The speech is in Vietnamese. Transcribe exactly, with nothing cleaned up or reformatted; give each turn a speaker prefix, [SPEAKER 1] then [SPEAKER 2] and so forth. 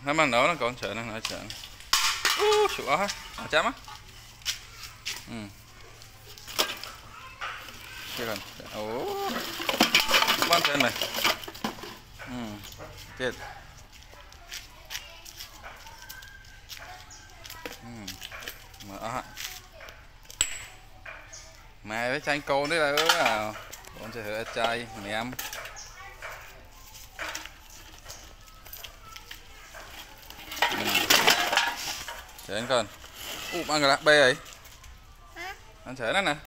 [SPEAKER 1] nó mà nấu nó còn chờ nó nói chờ uh sủa ha à chấm á ừ chưa cần ố quan trên này ừ chết ừ mà mẹ với chanh cô đấy là à con sẽ hứa chay mẹ em để anh con úp ăn cái lạc bê ấy anh thấy nó nè